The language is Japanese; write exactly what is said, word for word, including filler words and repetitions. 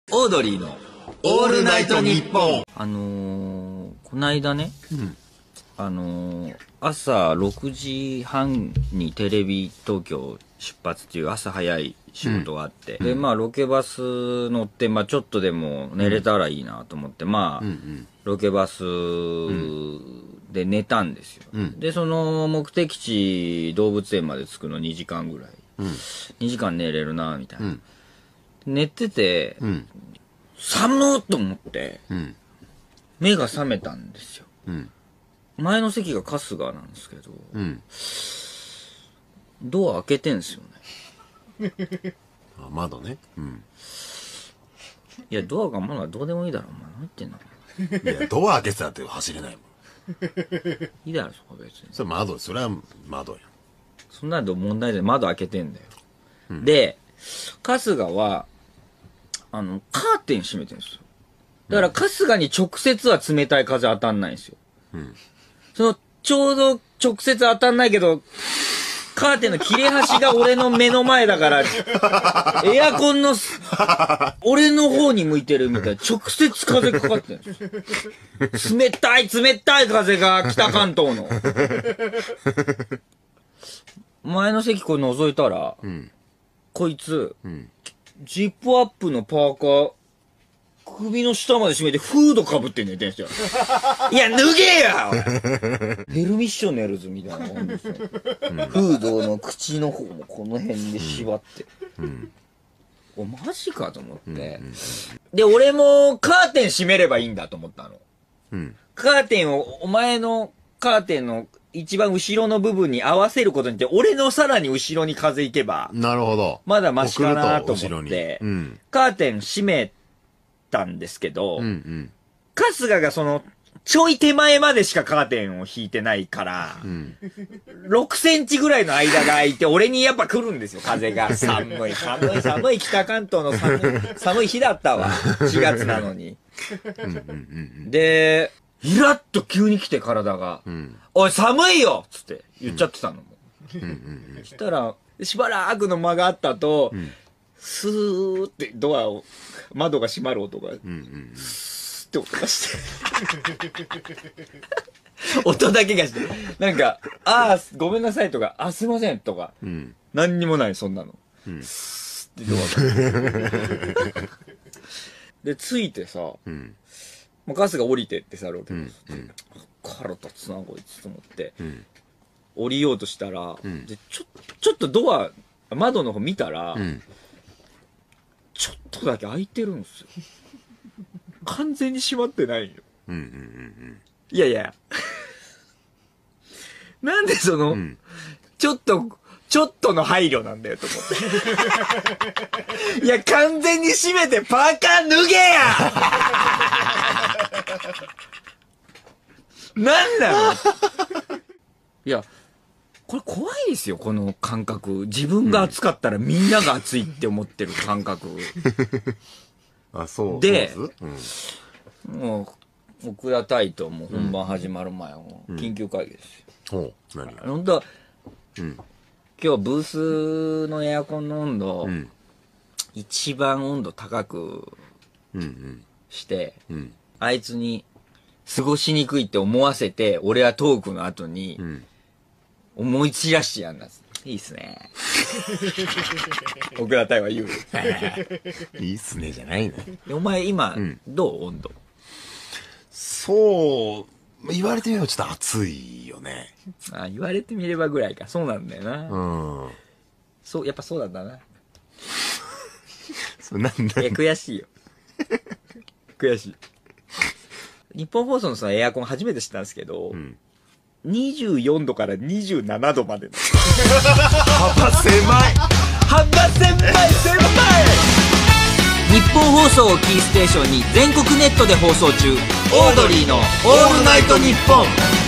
オードリーのオールナイトニッポン。 あのー、こないだね、うん、あのー、朝ろくじはんにテレビ東京出発っていう朝早い仕事があって、うん、でまあロケバス乗って、まあ、ちょっとでも寝れたらいいなと思って、まあ、うんうん、ロケバスで寝たんですよ、うん、でその目的地動物園まで着くのにじかんぐらい、うん、にじかん寝れるなみたいな、うん、寝てて、うん、寒っと思って、うん、目が覚めたんですよ、うん、前の席が春日なんですけど、うん、ドア開けてんすよねあ、窓ね、うん、 いやドアがまだどうでもいいだろお前何言ってんのいやドア開けてたって走れないもんいいだろそこ別にそれ窓、それは窓やそんなの問題で窓開けてんだよ、うん、で春日はあのカーテン閉めてるんですよ。だから春日に直接は冷たい風当たんないんですよ、うん、そのちょうど直接当たんないけどカーテンの切れ端が俺の目の前だからエアコンの俺の方に向いてるみたいな直接風かかってるんですよ。冷たい冷たい風が北関東の前の席これ覗いたら、うん、こいつ、うん、ジップアップのパーカー首の下まで締めてフードかぶって寝てんすよいや脱げやヘルミッショネルズみたいなもんですよ、うん、フードの口の方もこの辺で縛って、うん、おマジかと思って、うんうん、で俺もカーテン閉めればいいんだと思ったの、うん、カーテンをお前のカーテンの一番後ろの部分に合わせることによって俺のさらに後ろに風いけばなるほどまだマシかなと思って、うん、カーテン閉めたんですけど、うんうん、春日がそのちょい手前までしかカーテンを引いてないから、うん、ろくセンチぐらいの間が空いて俺にやっぱ来るんですよ風が寒い寒い寒い北関東の寒い寒い日だったわしがつなのにうんうんうん、うん、でイラッと急に来て体が、うん、おい寒いよっつって言っちゃってたのも、うん、そしたらしばらくの間があったと、うん、スーってドアを窓が閉まる音が、うんうん、スーって音がして音だけがしてなんかああごめんなさいとかあすいませんとか、うん、何にもないそんなの、うん、スーってドアがでついてさ、うんもうガスが降りてってさ、ロケバスって、うんうん、腹立つなこいつと思って、うん、降りようとしたら、うん、でちょちょっとドア窓の方見たら、うん、ちょっとだけ開いてるんですよ完全に閉まってないよ、うんうんうんうん、いやいやなんでその、うん、ちょっとちょっとの配慮なんだよと思っていや完全に閉めてパーカー脱げやなんなのいやこれ怖いですよこの感覚自分が暑かったらみんなが暑いって思ってる感覚、 うん、あそうで、うん、もう奥田隊ともう本番始まる前も緊急会議ですよ、うん、何本当、うん、今日ブースのエアコンの温度、うん、一番温度高くして、うんうん、あいつに過ごしにくいって思わせて俺はトークの後に思い散らしてやんだ。いいっすね奥田隊は言ういいっすねじゃないのお前今、うん、どう温度そう言われてみればちょっと暑いよねあ言われてみればぐらいかそうなんだよなうんそうやっぱそうなんだなそうなんだいや悔しいよ悔しい日本放送のそのエアコン初めて知ったんですけど、うん、にじゅうよんどからにじゅうななどまで幅狭い幅狭い狭い日本放送をキーステーションに全国ネットで放送中オードリーのオールナイトニッポン。